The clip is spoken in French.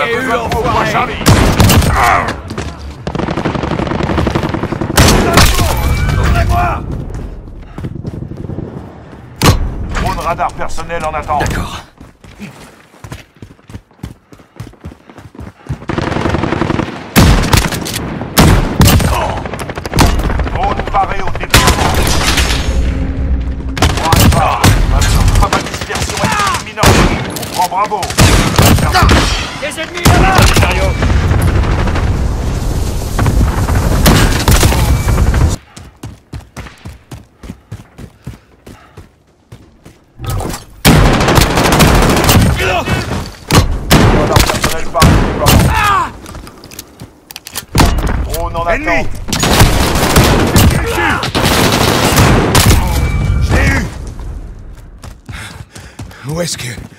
eu, enfoiré! Ouvrez-moi! Drone radar personnel en attente. D'accord. Drone paré au déploiement. Pas de dispersion imminente. On prend Bravo. Des ennemis là-bas! Chariot. Radar personnel paré au déploiement. Drone en attente. Je l'ai eu. Où est-ce que...